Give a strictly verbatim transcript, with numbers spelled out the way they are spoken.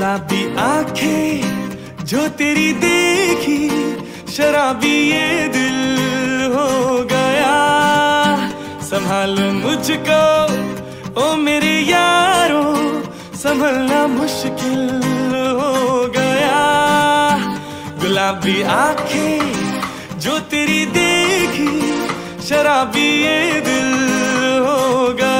गुलाबी आंखें जो तेरी देखी, शराबी ये दिल हो गया। संभालो मुझको ओ मेरे यारो, संभलना मुश्किल हो गया। गुलाबी आंखें जो तेरी देखी, शराबी ये दिल हो गया।